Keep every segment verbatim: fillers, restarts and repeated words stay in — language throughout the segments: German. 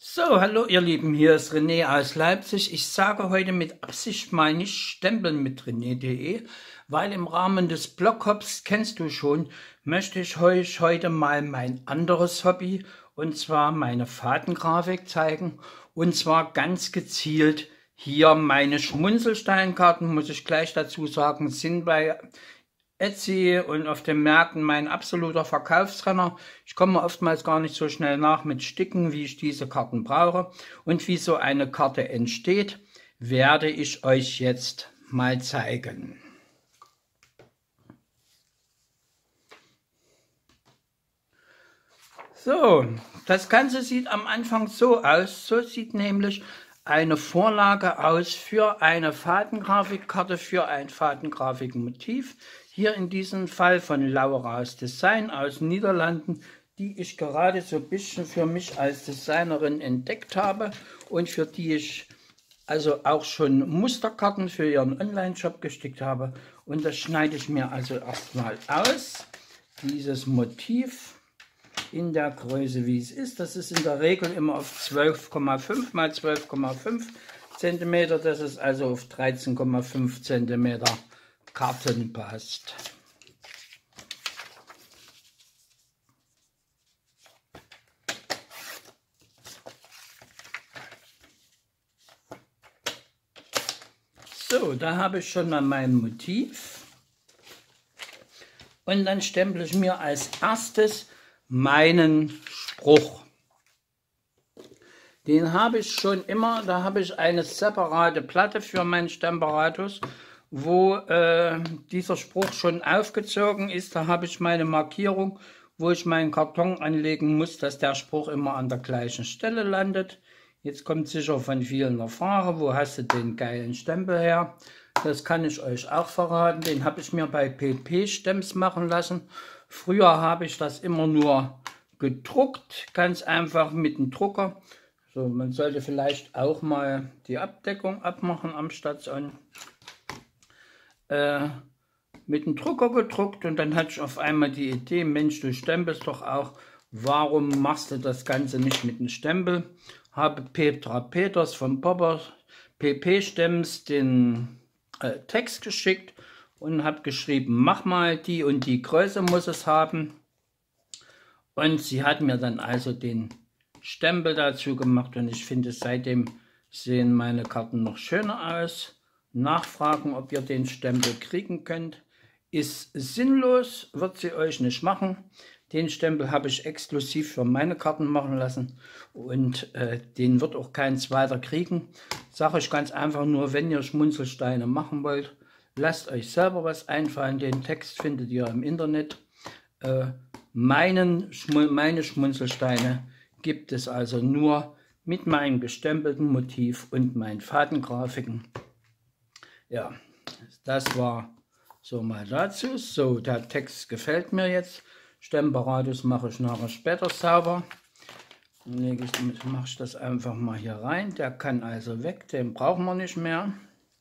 So, hallo ihr Lieben, hier ist René aus Leipzig. Ich sage heute mit Absicht mal nicht stempeln mit rené punkt de, weil im Rahmen des Bloghops, kennst du schon, möchte ich euch heute mal mein anderes Hobby, und zwar meine Fadengrafik zeigen. Und zwar ganz gezielt hier meine Schmunzelsteinkarten, muss ich gleich dazu sagen, sind bei Etsy und auf den Märkten mein absoluter Verkaufsrenner. Ich komme oftmals gar nicht so schnell nach mit Sticken, wie ich diese Karten brauche. Und wie so eine Karte entsteht, werde ich euch jetzt mal zeigen. So, das Ganze sieht am Anfang so aus. So sieht nämlich eine Vorlage aus für eine Fadengrafikkarte, für ein Fadengrafikmotiv. Hier in diesem Fall von Laura's Design aus Niederlanden, die ich gerade so ein bisschen für mich als Designerin entdeckt habe und für die ich also auch schon Musterkarten für ihren Online-Shop gestickt habe. Und das schneide ich mir also erstmal aus, dieses Motiv in der Größe, wie es ist. Das ist in der Regel immer auf zwölf Komma fünf mal zwölf Komma fünf Zentimeter. Das ist also auf dreizehn Komma fünf Zentimeter Karten passt. So, da habe ich schon mal mein Motiv. Und dann stemple ich mir als erstes meinen Spruch. Den habe ich schon immer, da habe ich eine separate Platte für meinen Stemperatus, wo äh, dieser Spruch schon aufgezogen ist. Da habe ich meine Markierung, wo ich meinen Karton anlegen muss, dass der Spruch immer an der gleichen Stelle landet. Jetzt kommt sicher von vielen eine Frage, wo hast du den geilen Stempel her? Das kann ich euch auch verraten. Den habe ich mir bei P P-Stamps machen lassen. Früher habe ich das immer nur gedruckt, ganz einfach mit dem Drucker. So, man sollte vielleicht auch mal die Abdeckung abmachen am Station. Äh, mit dem Drucker gedruckt, und dann hatte ich auf einmal die Idee, Mensch, du stempelst doch auch, warum machst du das Ganze nicht mit dem Stempel? Habe Petra Peters von Popper P P-Stamps den äh, Text geschickt und habe geschrieben, mach mal die und die Größe muss es haben. Und sie hat mir dann also den Stempel dazu gemacht, und ich finde, seitdem sehen meine Karten noch schöner aus. Nachfragen, ob ihr den Stempel kriegen könnt, ist sinnlos, wird sie euch nicht machen. Den Stempel habe ich exklusiv für meine Karten machen lassen, und äh, den wird auch kein zweiter kriegen. Sage ich ganz einfach nur, wenn ihr Schmunzelsteine machen wollt, lasst euch selber was einfallen. Den Text findet ihr im Internet. Äh, meinen, meine Schmunzelsteine gibt es also nur mit meinem gestempelten Motiv und meinen Fadengrafiken. Ja, das war so mal dazu. So, der Text gefällt mir jetzt. Stemperatus mache ich nachher später sauber. Dann mache ich das einfach mal hier rein. Der kann also weg, den brauchen wir nicht mehr.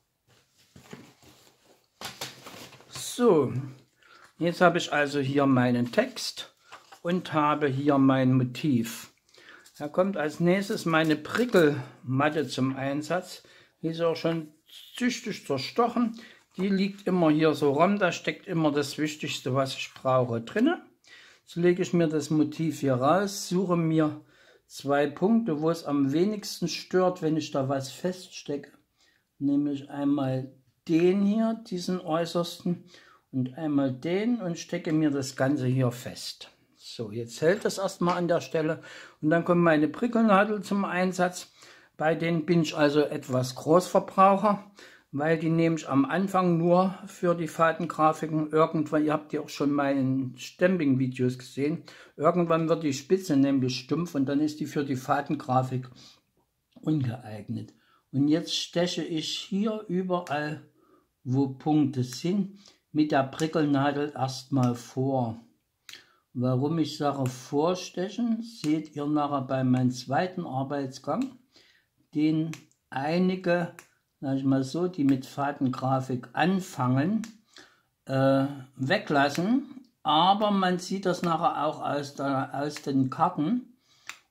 So, jetzt habe ich also hier meinen Text und habe hier mein Motiv. Da kommt als nächstes meine Prickelmatte zum Einsatz. Die ist auch schon tüchtig zerstochen. Die liegt immer hier so rum. Da steckt immer das Wichtigste, was ich brauche, drin. Jetzt lege ich mir das Motiv hier raus, suche mir zwei Punkte, wo es am wenigsten stört, wenn ich da was feststecke. Nämlich einmal den hier, diesen äußersten, und einmal den, und stecke mir das Ganze hier fest. So, jetzt hält das erstmal an der Stelle, und dann kommt meine Prickelnadel zum Einsatz. Bei denen bin ich also etwas Großverbraucher, weil die nehme ich am Anfang nur für die Fadengrafiken. Irgendwann, ihr habt ja auch schon meine Stamping-Videos gesehen, irgendwann wird die Spitze nämlich stumpf, und dann ist die für die Fadengrafik ungeeignet. Und jetzt steche ich hier überall, wo Punkte sind, mit der Prickelnadel erstmal vor. Warum ich sage vorstechen, seht ihr nachher bei meinem zweiten Arbeitsgang, den einige, sag ich mal so, die mit Fadengrafik anfangen, äh, weglassen. Aber man sieht das nachher auch aus, der, aus den Karten.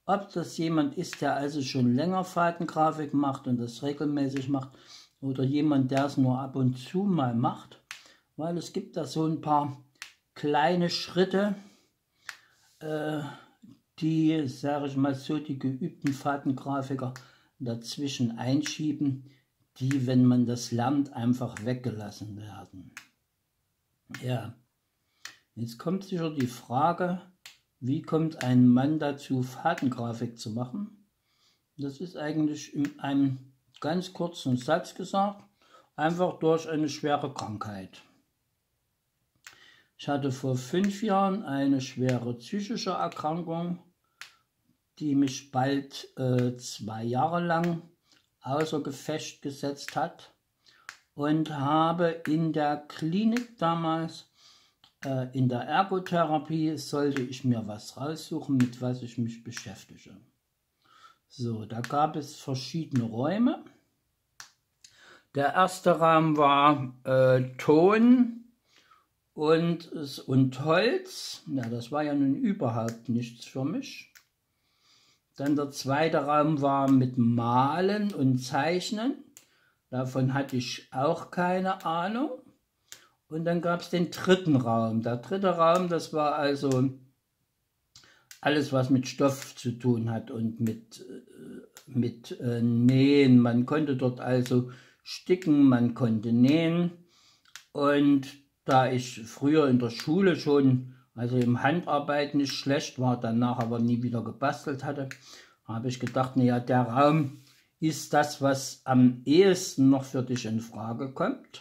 ob das jemand ist, der also schon länger Fadengrafik macht und das regelmäßig macht, oder jemand, der es nur ab und zu mal macht, weil es gibt da so ein paar kleine Schritte, äh, die, sage ich mal so, die geübten Fadengrafiker dazwischen einschieben, die, wenn man das lernt, einfach weggelassen werden. Ja, jetzt kommt sicher die Frage, wie kommt ein Mann dazu, Fadengrafik zu machen? Das ist eigentlich in einem ganz kurzen Satz gesagt, einfach durch eine schwere Krankheit. Ich hatte vor fünf Jahren eine schwere psychische Erkrankung, die mich bald äh, zwei Jahre lang außer Gefecht gesetzt hat, und habe in der Klinik damals, äh, in der Ergotherapie, sollte ich mir was raussuchen, mit was ich mich beschäftige. So, da gab es verschiedene Räume. Der erste Raum war äh, Ton und, und Holz. Ja, das war ja nun überhaupt nichts für mich. Dann der zweite Raum war mit Malen und Zeichnen. Davon hatte ich auch keine Ahnung. Und dann gab es den dritten Raum. Der dritte Raum, das war also alles, was mit Stoff zu tun hat und mit, mit äh, Nähen. Man konnte dort also sticken, man konnte nähen. Und da ich früher in der Schule schon, also im Handarbeit nicht schlecht war, danach aber nie wieder gebastelt hatte, habe ich gedacht, naja, der Raum ist das, was am ehesten noch für dich in Frage kommt.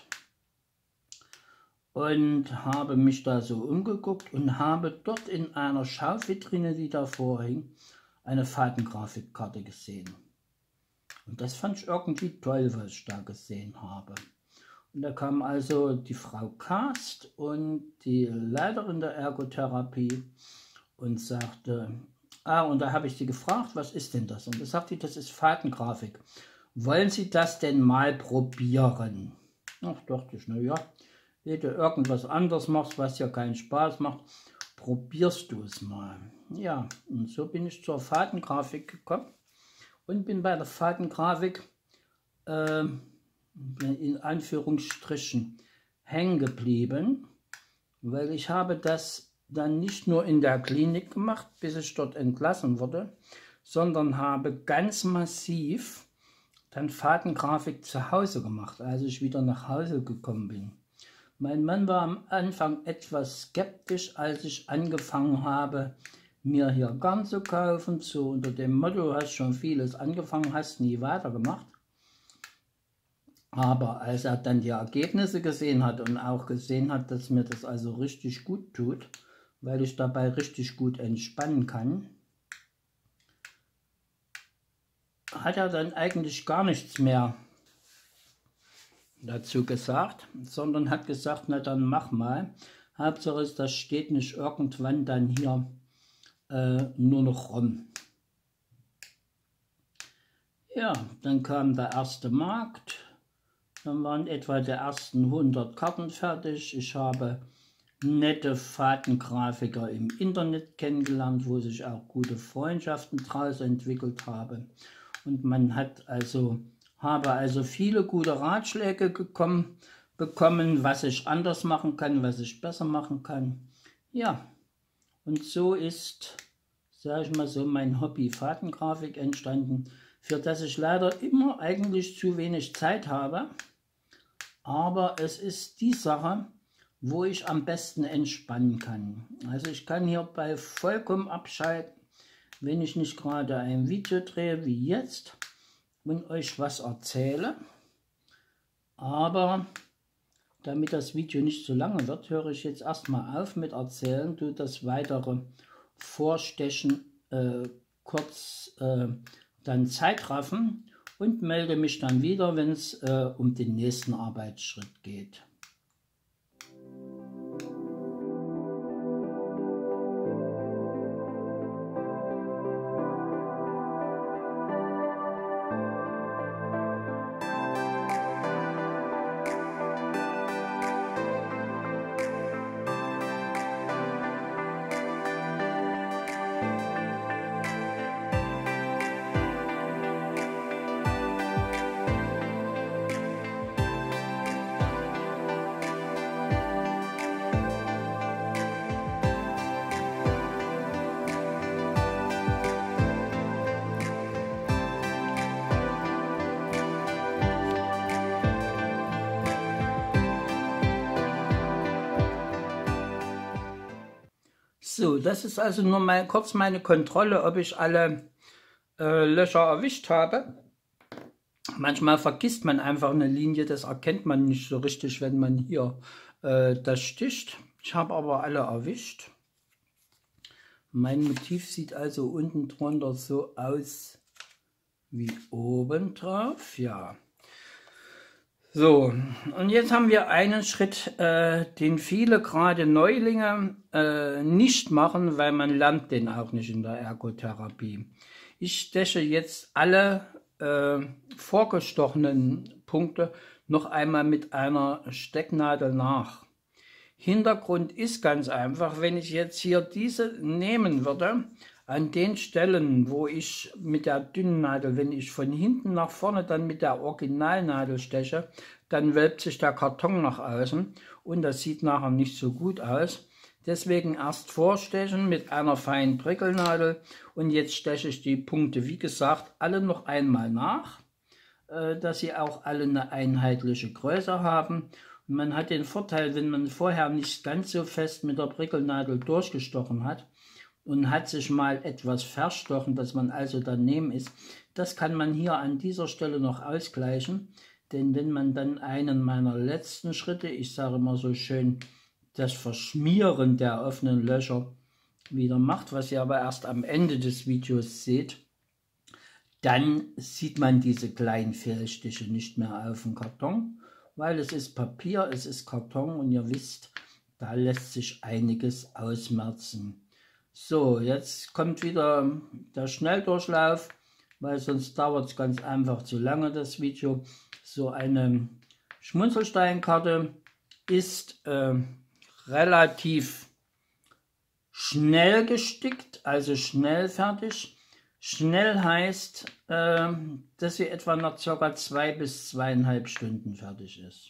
Und habe mich da so umgeguckt und habe dort in einer Schauvitrine, die davor hing, eine Fadengrafikkarte gesehen. Und das fand ich irgendwie toll, was ich da gesehen habe. Und da kam also die Frau Kast und die Leiterin der Ergotherapie und sagte, ah, und da habe ich sie gefragt, was ist denn das? Und da sagte sie, das ist Fadengrafik. Wollen Sie das denn mal probieren? Ach, dachte ich, naja, wenn du irgendwas anderes machst, was ja keinen Spaß macht, probierst du es mal. Ja, und so bin ich zur Fadengrafik gekommen und bin bei der Fadengrafik äh, in Anführungsstrichen hängen geblieben, weil ich habe das dann nicht nur in der Klinik gemacht, bis ich dort entlassen wurde, sondern habe ganz massiv dann Fadengrafik zu Hause gemacht, als ich wieder nach Hause gekommen bin. Mein Mann war am Anfang etwas skeptisch, als ich angefangen habe, mir hier Garn zu kaufen, so unter dem Motto, hast schon vieles angefangen, hast nie weitergemacht. Aber als er dann die Ergebnisse gesehen hat und auch gesehen hat, dass mir das also richtig gut tut, weil ich dabei richtig gut entspannen kann, hat er dann eigentlich gar nichts mehr dazu gesagt, sondern hat gesagt, na dann mach mal. Hauptsache ist, das steht nicht irgendwann dann hier äh, nur noch rum. Ja, dann kam der erste Markt, dann waren etwa die ersten hundert Karten fertig. Ich habe nette Fadengrafiker im Internet kennengelernt, wo sich auch gute Freundschaften daraus entwickelt haben. Und man hat also, habe also viele gute Ratschläge gekommen, bekommen, was ich anders machen kann, was ich besser machen kann. Ja, und so ist, sage ich mal so, mein Hobby Fadengrafik entstanden, für das ich leider immer eigentlich zu wenig Zeit habe. Aber es ist die Sache, wo ich am besten entspannen kann. Also ich kann hierbei vollkommen abschalten, wenn ich nicht gerade ein Video drehe wie jetzt und euch was erzähle. Aber damit das Video nicht so lange wird, höre ich jetzt erstmal auf mit Erzählen, du das weitere Vorstechen äh, kurz äh, dann Zeitraffen und melde mich dann wieder, wenn es äh, um den nächsten Arbeitsschritt geht. So, das ist also nur mal kurz meine Kontrolle, ob ich alle äh, Löcher erwischt habe. Manchmal vergisst man einfach eine Linie, das erkennt man nicht so richtig, wenn man hier äh, das sticht. Ich habe aber alle erwischt. Mein Motiv sieht also unten drunter so aus wie oben drauf, ja. So, und jetzt haben wir einen Schritt, äh, den viele gerade Neulinge äh, nicht machen, weil man lernt den auch nicht in der Ergotherapie. Ich steche jetzt alle äh, vorgestochenen Punkte noch einmal mit einer Stecknadel nach. Hintergrund ist ganz einfach, wenn ich jetzt hier diese nehmen würde, an den Stellen, wo ich mit der dünnen Nadel, wenn ich von hinten nach vorne dann mit der Originalnadel steche, dann wölbt sich der Karton nach außen und das sieht nachher nicht so gut aus. Deswegen erst vorstechen mit einer feinen Prickelnadel und jetzt steche ich die Punkte, wie gesagt, alle noch einmal nach, dass sie auch alle eine einheitliche Größe haben. Und man hat den Vorteil, wenn man vorher nicht ganz so fest mit der Prickelnadel durchgestochen hat, und hat sich mal etwas verstochen, dass man also daneben ist. Das kann man hier an dieser Stelle noch ausgleichen, denn wenn man dann einen meiner letzten Schritte, ich sage immer so schön, das Verschmieren der offenen Löcher wieder macht, was ihr aber erst am Ende des Videos seht, dann sieht man diese kleinen Fehlstiche nicht mehr auf dem Karton, weil es ist Papier, es ist Karton und ihr wisst, da lässt sich einiges ausmerzen. So, jetzt kommt wieder der Schnelldurchlauf, weil sonst dauert es ganz einfach zu lange, das Video. So eine Schmunzelsteinkarte ist äh, relativ schnell gestickt, also schnell fertig. Schnell heißt, äh, dass sie etwa nach ca. zwei bis zweieinhalb Stunden fertig ist.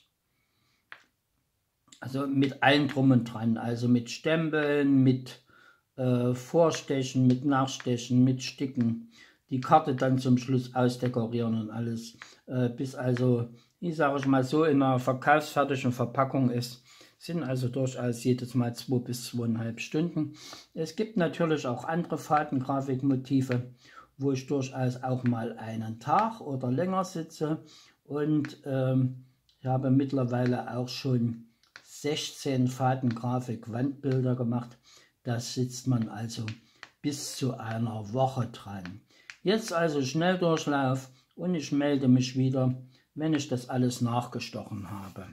Also mit allem drum und dran, also mit Stempeln, mit Äh, Vorstechen, mit Nachstechen, mit Sticken, die Karte dann zum Schluss ausdekorieren und alles, äh, bis also, ich sage ich mal so, in einer verkaufsfertigen Verpackung ist, sind also durchaus jedes Mal zwei bis zweieinhalb Stunden. Es gibt natürlich auch andere Fadengrafikmotive, wo ich durchaus auch mal einen Tag oder länger sitze und ähm, ich habe mittlerweile auch schon sechzehn Fadengrafik-Wandbilder gemacht. Da sitzt man also bis zu einer Woche dran. Jetzt also Schnelldurchlauf und ich melde mich wieder, wenn ich das alles nachgestochen habe.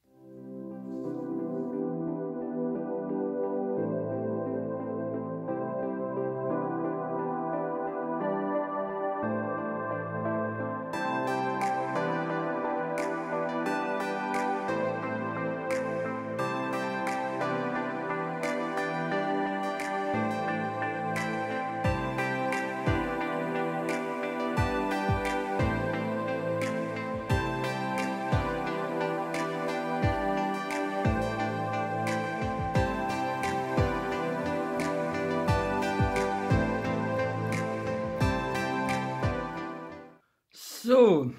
So,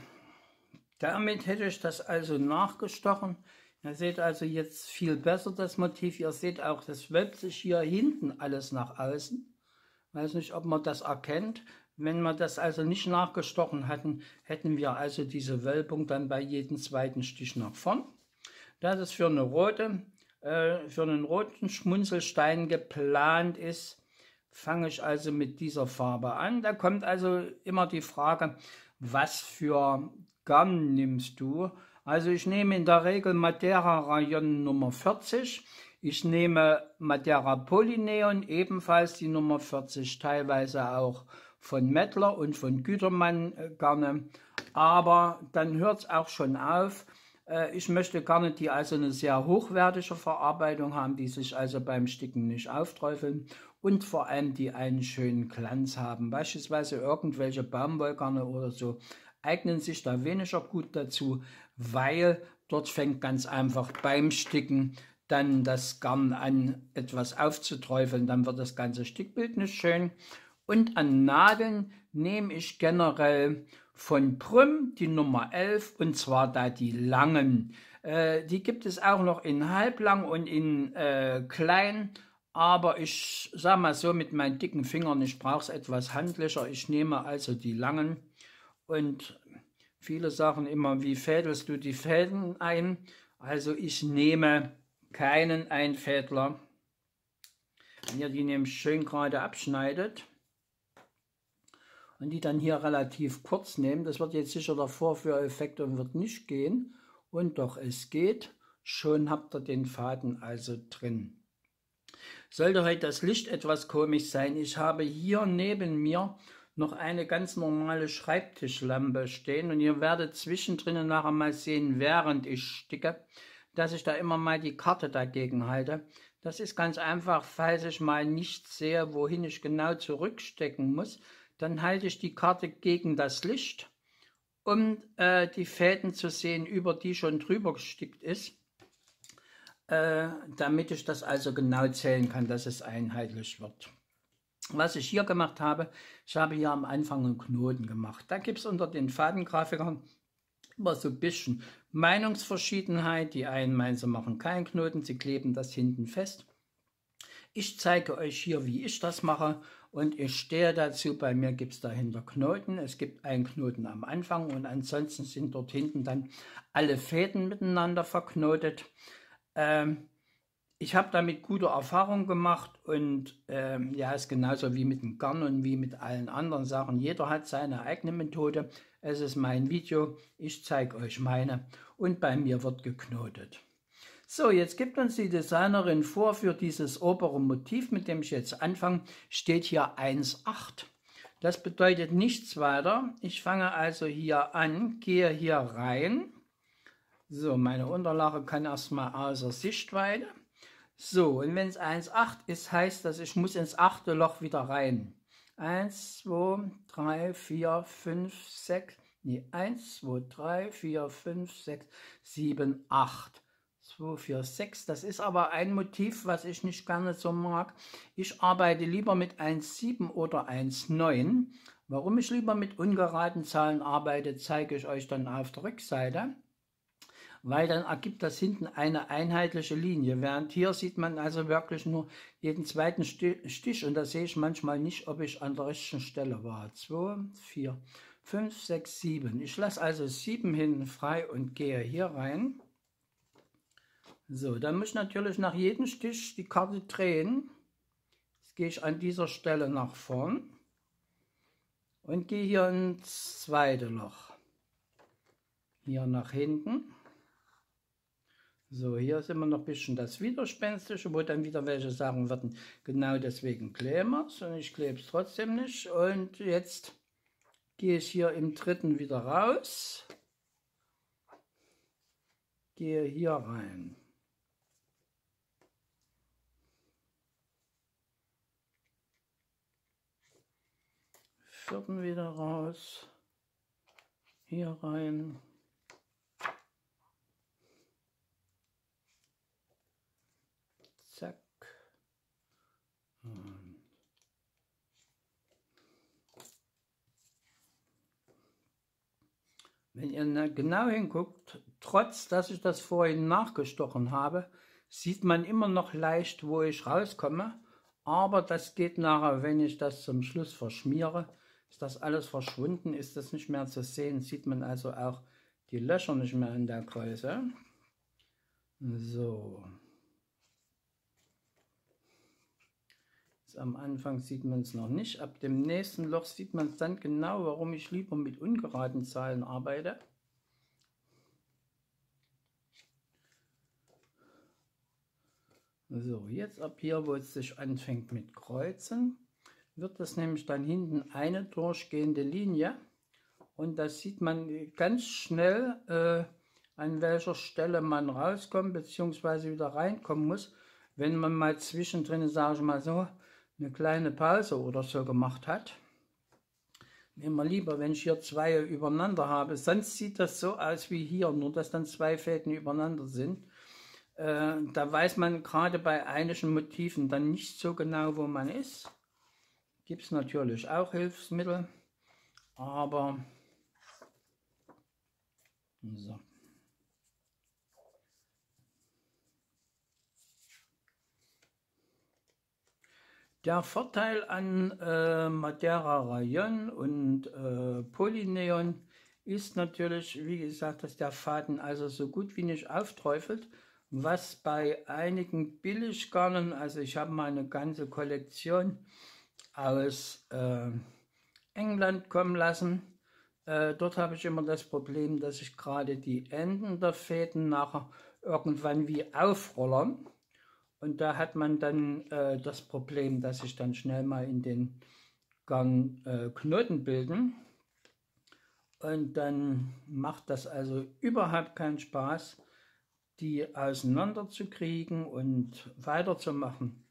damit hätte ich das also nachgestochen. Ihr seht also jetzt viel besser das Motiv. Ihr seht auch, das wölbt sich hier hinten alles nach außen. Weiß nicht, ob man das erkennt. Wenn wir das also nicht nachgestochen hatten, hätten wir also diese Wölbung dann bei jedem zweiten Stich nach vorn. Da das für eine rote, äh, für einen roten Schmunzelstein geplant ist, fange ich also mit dieser Farbe an. Da kommt also immer die Frage, was für Garn nimmst du? Also ich nehme in der Regel Madeira Rayon Nummer vierzig. Ich nehme Madeira Polyneon, ebenfalls die Nummer vierzig, teilweise auch von Mettler und von Gütermann Garne. Aber dann hört es auch schon auf. Ich möchte Garne, die also eine sehr hochwertige Verarbeitung haben, die sich also beim Sticken nicht aufträufeln und vor allem die einen schönen Glanz haben. Beispielsweise irgendwelche Baumwollgarne oder so eignen sich da weniger gut dazu, weil dort fängt ganz einfach beim Sticken dann das Garn an etwas aufzuträufeln, dann wird das ganze Stickbild nicht schön. Und an Nadeln nehme ich generell von Prüm die Nummer elf und zwar da die langen. Äh, die gibt es auch noch in halblang und in äh, klein, Aber ich sag mal so, mit meinen dicken Fingern, ich brauche es etwas handlicher. Ich nehme also die langen und viele sagen immer, wie fädelst du die Fäden ein? Also ich nehme keinen Einfädler. Wenn ihr die nämlich schön gerade abschneidet und die dann hier relativ kurz nehmen, das wird jetzt sicher der Vorführeffekt und wird nicht gehen. Und doch, es geht. Schon habt ihr den Faden also drin. Sollte heute das Licht etwas komisch sein, ich habe hier neben mir noch eine ganz normale Schreibtischlampe stehen und ihr werdet zwischendrin nachher mal sehen, während ich sticke, dass ich da immer mal die Karte dagegen halte. Das ist ganz einfach, falls ich mal nicht sehe, wohin ich genau zurückstecken muss, dann halte ich die Karte gegen das Licht, um äh, die Fäden zu sehen, über die schon drüber gestickt ist. Äh, damit ich das also genau zählen kann, dass es einheitlich wird. Was ich hier gemacht habe, ich habe hier am Anfang einen Knoten gemacht. Da gibt es unter den Fadengrafikern immer so ein bisschen Meinungsverschiedenheit. Die einen meinen, sie machen keinen Knoten, sie kleben das hinten fest. Ich zeige euch hier, wie ich das mache und ich stehe dazu, bei mir gibt es dahinter Knoten. Es gibt einen Knoten am Anfang und ansonsten sind dort hinten dann alle Fäden miteinander verknotet. Ähm, ich habe damit gute Erfahrungen gemacht und ähm, ja, ist genauso wie mit dem Garn und wie mit allen anderen Sachen. Jeder hat seine eigene Methode. Es ist mein Video, ich zeige euch meine und bei mir wird geknotet. So, jetzt gibt uns die Designerin vor für dieses obere Motiv, mit dem ich jetzt anfange, steht hier eins Komma acht. Das bedeutet nichts weiter. Ich fange also hier an, gehe hier rein. So, meine Unterlage kann erstmal außer Sichtweite. So, und wenn es eins Komma acht ist, heißt das, ich muss ins achte Loch wieder rein. eins, zwei, drei, vier, fünf, sechs, nee, eins, zwei, drei, vier, fünf, sechs, sieben, acht. zwei, vier, sechs, das ist aber ein Motiv, was ich nicht gerne so mag. Ich arbeite lieber mit eins Komma sieben oder eins Komma neun. Warum ich lieber mit ungeraden Zahlen arbeite, zeige ich euch dann auf der Rückseite. Weil dann ergibt das hinten eine einheitliche Linie, während hier sieht man also wirklich nur jeden zweiten Stich und da sehe ich manchmal nicht, ob ich an der richtigen Stelle war. zwei, vier, fünf, sechs, sieben. Ich lasse also sieben hinten frei und gehe hier rein. So, dann muss ich natürlich nach jedem Stich die Karte drehen. Jetzt gehe ich an dieser Stelle nach vorn und gehe hier ins zweite Loch. Hier nach hinten. So, hier ist immer noch ein bisschen das Widerspenstische, wo dann wieder welche sagen würden, genau deswegen kleben wir es und ich klebe es trotzdem nicht. Und jetzt gehe ich hier im dritten wieder raus, gehe hier rein. Vierten wieder raus, hier rein. Zack. Und wenn ihr genau hinguckt, trotz dass ich das vorhin nachgestochen habe, sieht man immer noch leicht, wo ich rauskomme. Aber das geht nachher, wenn ich das zum Schluss verschmiere, ist das alles verschwunden, ist das nicht mehr zu sehen, sieht man also auch die Löcher nicht mehr in der Größe. So. Am Anfang sieht man es noch nicht. Ab dem nächsten Loch sieht man es dann genau, warum ich lieber mit ungeraden Zahlen arbeite. So, jetzt ab hier, wo es sich anfängt mit Kreuzen, wird das nämlich dann hinten eine durchgehende Linie. Und das sieht man ganz schnell, äh, an welcher Stelle man rauskommt bzw. wieder reinkommen muss, wenn man mal zwischendrin, sage ich mal so, eine kleine Pause oder so gemacht hat. Immer lieber, wenn ich hier zwei übereinander habe. Sonst sieht das so aus wie hier, nur dass dann zwei Fäden übereinander sind. Äh, da weiß man gerade bei einigen Motiven dann nicht so genau, wo man ist. Gibt es natürlich auch Hilfsmittel, aber so. Der Vorteil an äh, Madeira Rayon und äh, Polyneon ist natürlich, wie gesagt, dass der Faden also so gut wie nicht aufträufelt, was bei einigen Billiggarnen, also ich habe mal eine ganze Kollektion aus äh, England kommen lassen. Äh, dort habe ich immer das Problem, dass ich gerade die Enden der Fäden nachher irgendwann wie aufrollern. Und da hat man dann äh, das Problem, dass sich dann schnell mal in den Garn äh, Knoten bilden. Und dann macht das also überhaupt keinen Spaß, die auseinander zu kriegen und weiterzumachen.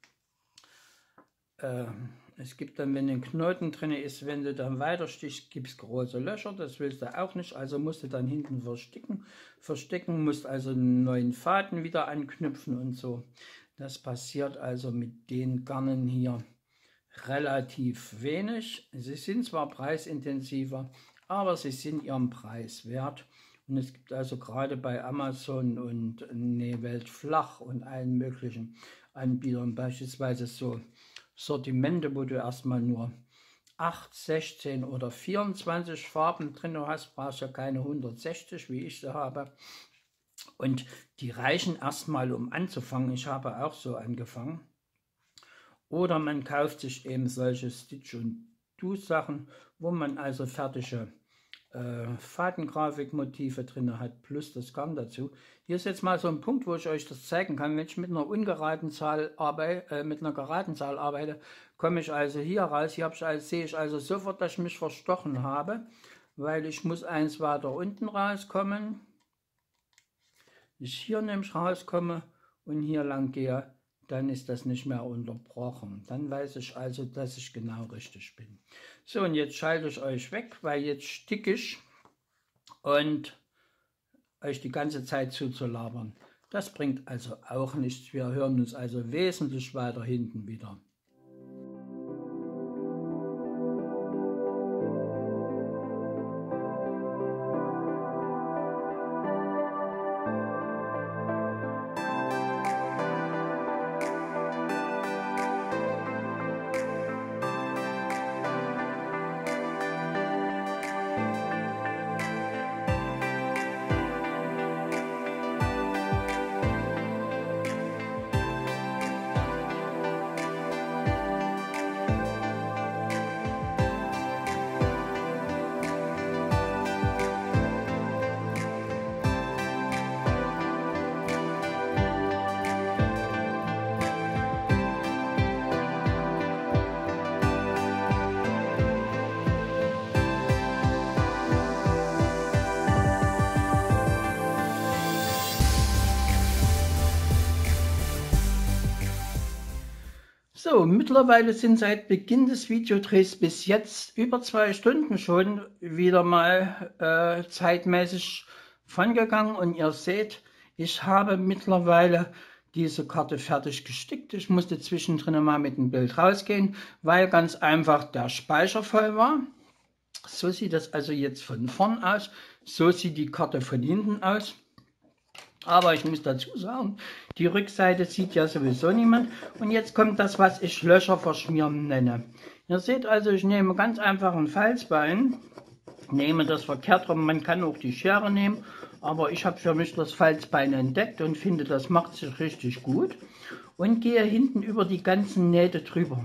Äh, es gibt dann, wenn ein Knoten drin ist, wenn du dann weiter stichst, gibt es große Löcher, das willst du auch nicht, also musst du dann hinten verstecken, verstecken, musst also einen neuen Faden wieder anknüpfen und so. Das passiert also mit den Garnen hier relativ wenig. Sie sind zwar preisintensiver, aber sie sind ihren Preis wert. Und es gibt also gerade bei Amazon und nee, Weltflach und allen möglichen Anbietern beispielsweise so Sortimente, wo du erstmal nur acht, sechzehn oder vierundzwanzig Farben drin hast, brauchst ja keine hundertsechzig, wie ich sie habe. Und die reichen erstmal, um anzufangen. Ich habe auch so angefangen. Oder man kauft sich eben solche Stitch- und Do-Sachen, wo man also fertige äh, Fadengrafikmotive drin hat, plus das Garn dazu. Hier ist jetzt mal so ein Punkt, wo ich euch das zeigen kann. Wenn ich mit einer ungeraden Zahl arbeite, äh, mit einer geraden Zahl arbeite, komme ich also hier raus. Hier ich also, sehe ich also sofort, dass ich mich verstochen habe, weil ich muss eins weiter unten rauskommen. Ich hier nämlich rauskomme und hier lang gehe, dann ist das nicht mehr unterbrochen. Dann weiß ich also, dass ich genau richtig bin. So, und jetzt schalte ich euch weg, weil jetzt sticke ich und euch die ganze Zeit zuzulabern. Das bringt also auch nichts. Wir hören uns also wesentlich weiter hinten wieder. So, mittlerweile sind seit Beginn des Videodrehs bis jetzt über zwei Stunden schon wieder mal äh, zeitmäßig vongegangen und ihr seht, ich habe mittlerweile diese Karte fertig gestickt. Ich musste zwischendrin mal mit dem Bild rausgehen, weil ganz einfach der Speicher voll war. So sieht das also jetzt von vorn aus, so sieht die Karte von hinten aus. Aber ich muss dazu sagen, die Rückseite sieht ja sowieso niemand. Und jetzt kommt das, was ich Löcher verschmieren nenne. Ihr seht also, ich nehme ganz einfach ein Falzbein, nehme das verkehrt rum, man kann auch die Schere nehmen, aber ich habe für mich das Falzbein entdeckt und finde, das macht sich richtig gut. Und gehe hinten über die ganzen Nähte drüber.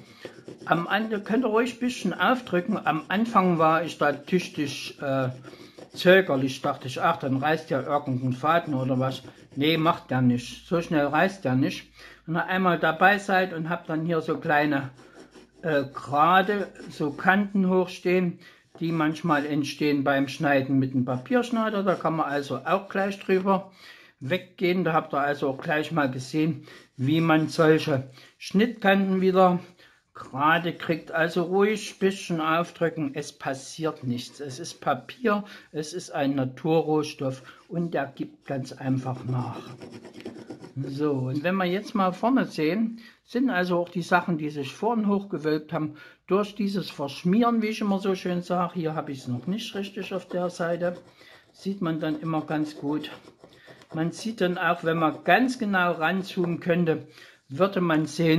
Am Ende könnt ihr ruhig ein bisschen aufdrücken. Am Anfang war ich da tüchtig äh, zögerlich, dachte ich, ach, dann reißt ja irgendein Faden oder was. Nee, macht der nicht. So schnell reißt der nicht. Wenn ihr einmal dabei seid und habt dann hier so kleine äh, gerade so Kanten hochstehen, die manchmal entstehen beim Schneiden mit dem Papierschneider. Da kann man also auch gleich drüber weggehen. Da habt ihr also auch gleich mal gesehen, wie man solche Schnittkanten wieder gerade kriegt. Also ruhig ein bisschen aufdrücken, es passiert nichts. Es ist Papier, es ist ein Naturrohstoff und der gibt ganz einfach nach. So, und wenn wir jetzt mal vorne sehen, sind also auch die Sachen, die sich vorne hochgewölbt haben, durch dieses Verschmieren, wie ich immer so schön sage, hier habe ich es noch nicht richtig auf der Seite, sieht man dann immer ganz gut. Man sieht dann auch, wenn man ganz genau ranzoomen könnte, würde man sehen,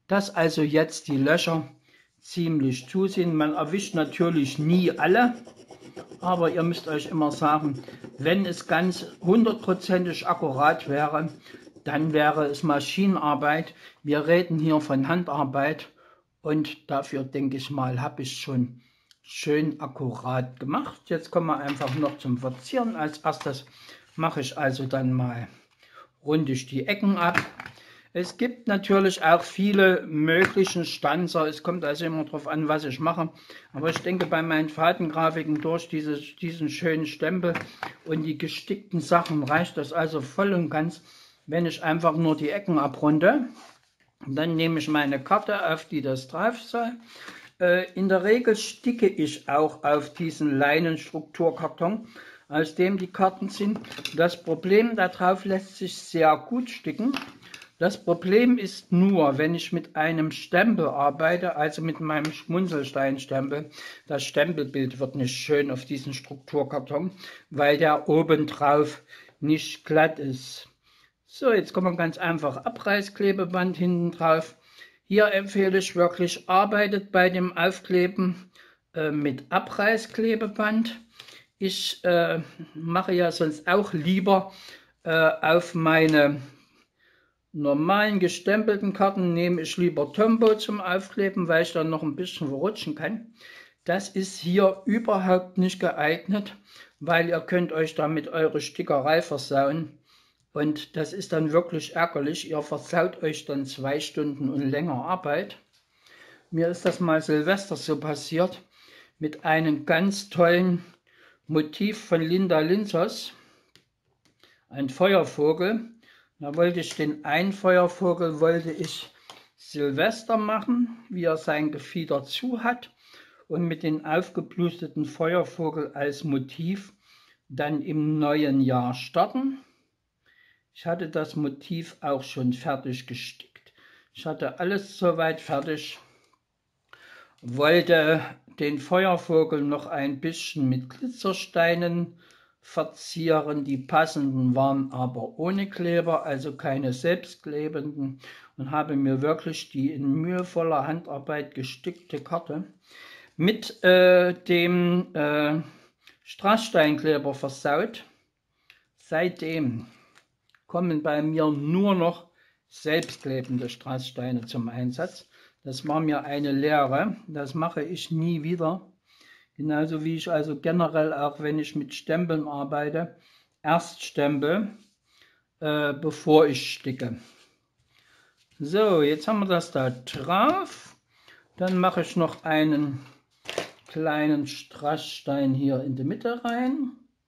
dass also jetzt die Löcher ziemlich zu sind. Man erwischt natürlich nie alle, aber ihr müsst euch immer sagen, wenn es ganz hundertprozentig akkurat wäre, dann wäre es Maschinenarbeit. Wir reden hier von Handarbeit und dafür, denke ich mal, habe ich schon schön akkurat gemacht. Jetzt kommen wir einfach noch zum Verzieren. Als erstes mache ich also dann mal runde ich die Ecken ab. Es gibt natürlich auch viele möglichen Stanzer. Es kommt also immer darauf an, was ich mache. Aber ich denke, bei meinen Fadengrafiken durch diese, diesen schönen Stempel und die gestickten Sachen reicht das also voll und ganz, wenn ich einfach nur die Ecken abrunde. Dann nehme ich meine Karte, auf die das drauf soll. Äh, in der Regel sticke ich auch auf diesen Leinenstrukturkarton, aus dem die Karten sind. Das Problem darauf lässt sich sehr gut sticken. Das Problem ist nur, wenn ich mit einem Stempel arbeite, also mit meinem Schmunzelsteinstempel, das Stempelbild wird nicht schön auf diesen Strukturkarton, weil der obendrauf nicht glatt ist. So, jetzt kommt man ganz einfach Abreißklebeband hinten drauf. Hier empfehle ich wirklich, arbeitet bei dem Aufkleben äh, mit Abreißklebeband. Ich äh, mache ja sonst auch lieber äh, auf meine normalen gestempelten Karten nehme ich lieber Tombow zum Aufkleben, weil ich dann noch ein bisschen verrutschen kann. Das ist hier überhaupt nicht geeignet, weil ihr könnt euch damit eure Stickerei versauen. Und das ist dann wirklich ärgerlich. Ihr versaut euch dann zwei Stunden und länger Arbeit. Mir ist das mal Silvester so passiert mit einem ganz tollen Motiv von Linda Linzers, ein Feuervogel. Da wollte ich den einen Feuervogel, wollte ich Silvester machen, wie er sein Gefieder zu hat, und mit dem aufgeblusteten Feuervogel als Motiv dann im neuen Jahr starten. Ich hatte das Motiv auch schon fertig gestickt. Ich hatte alles soweit fertig, wollte den Feuervogel noch ein bisschen mit Glitzersteinen verzieren. Die passenden waren aber ohne Kleber, also keine selbstklebenden, und habe mir wirklich die in mühevoller Handarbeit gestickte Karte mit äh, dem äh, Strasssteinkleber versaut. Seitdem kommen bei mir nur noch selbstklebende Strasssteine zum Einsatz. Das war mir eine Lehre, das mache ich nie wieder. Genauso wie ich also generell, auch wenn ich mit Stempeln arbeite, erst stempel, äh, bevor ich sticke. So, jetzt haben wir das da drauf. Dann mache ich noch einen kleinen Strassstein hier in die Mitte rein.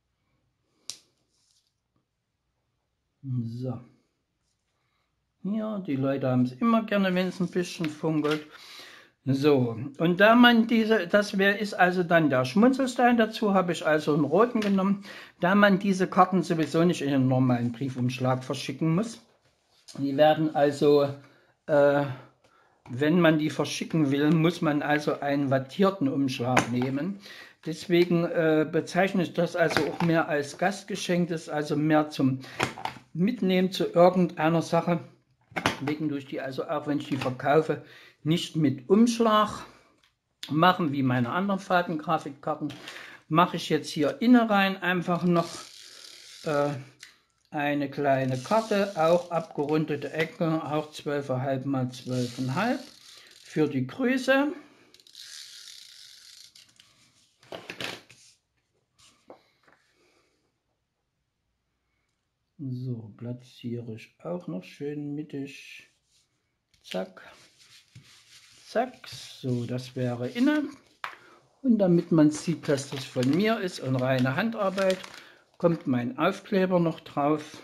So. Hier, die Leute haben es immer gerne, wenn es ein bisschen funkelt. So, und da man diese, das wär, ist also dann der Schmunzelstein, dazu habe ich also einen roten genommen, da man diese Karten sowieso nicht in einen normalen Briefumschlag verschicken muss. Die werden also, äh, wenn man die verschicken will, muss man also einen wattierten Umschlag nehmen. Deswegen äh, bezeichne ich das also auch mehr als Gastgeschenk, das ist also mehr zum Mitnehmen zu irgendeiner Sache. Deswegen durch die also auch, wenn ich die verkaufe, nicht mit Umschlag machen wie meine anderen Fadengrafikkarten, mache ich jetzt hier innen rein einfach noch äh, eine kleine Karte, auch abgerundete Ecke, auch zwölf Komma fünf mal zwölf Komma fünf für die Größe. So, platziere ich auch noch schön mittig. Zack. Zack. So, das wäre innen. Und damit man sieht, dass das von mir ist und reine Handarbeit, kommt mein Aufkleber noch drauf.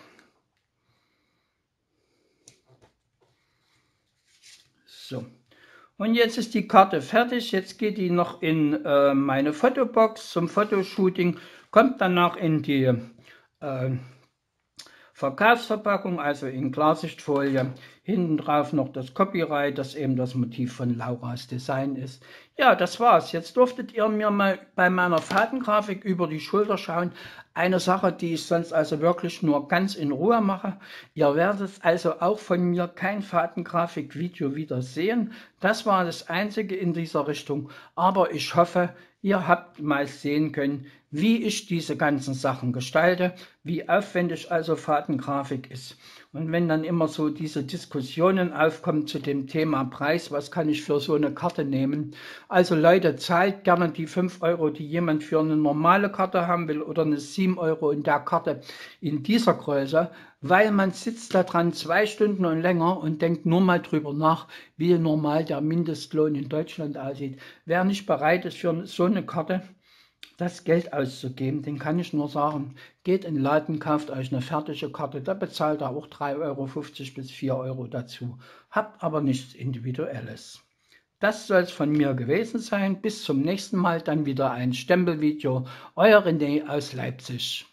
So. Und jetzt ist die Karte fertig. Jetzt geht die noch in äh, meine Fotobox zum Fotoshooting. Kommt danach in die äh, Verkaufsverpackung, also in Klarsichtfolie. Hinten drauf noch das Copyright, das eben das Motiv von Lauras Design ist. Ja, das war's. Jetzt durftet ihr mir mal bei meiner Fadengrafik über die Schulter schauen. Eine Sache, die ich sonst also wirklich nur ganz in Ruhe mache. Ihr werdet also auch von mir kein Fadengrafik-Video wieder sehen. Das war das einzige in dieser Richtung. Aber ich hoffe, ihr habt mal sehen können, wie ich diese ganzen Sachen gestalte, wie aufwendig also Fadengrafik ist. Und wenn dann immer so diese Diskussionen aufkommen zu dem Thema Preis, was kann ich für so eine Karte nehmen? Also Leute, zahlt gerne die fünf Euro, die jemand für eine normale Karte haben will oder eine sieben Euro in der Karte in dieser Größe, weil man sitzt da dran zwei Stunden und länger und denkt nur mal drüber nach, wie normal der Mindestlohn in Deutschland aussieht. Wer nicht bereit ist, für so eine Karte das Geld auszugeben, den kann ich nur sagen, geht in den Laden, kauft euch eine fertige Karte, da bezahlt ihr auch drei Euro fünfzig bis vier Euro dazu, habt aber nichts Individuelles. Das soll es von mir gewesen sein, bis zum nächsten Mal, dann wieder ein Stempelvideo, euer René aus Leipzig.